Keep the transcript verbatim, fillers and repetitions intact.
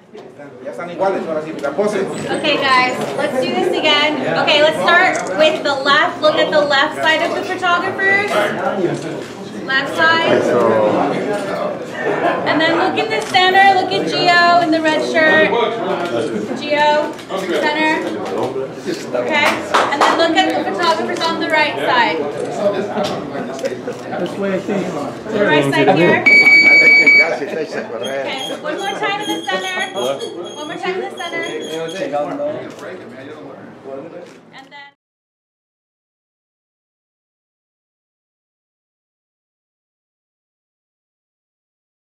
Ya están iguales, ahora sí, la pose. Okay, guys, let's do this again. Okay, let's start with the left. Look at the left side of the photographers. Left side. And then look in the center. Look at Gio in the red shirt. Gio, center. Okay. And then look at the photographers on the right side. This way, I think. The right side here. Gracias, Taishan. Okay, one more time in the center. One more time in the center. And then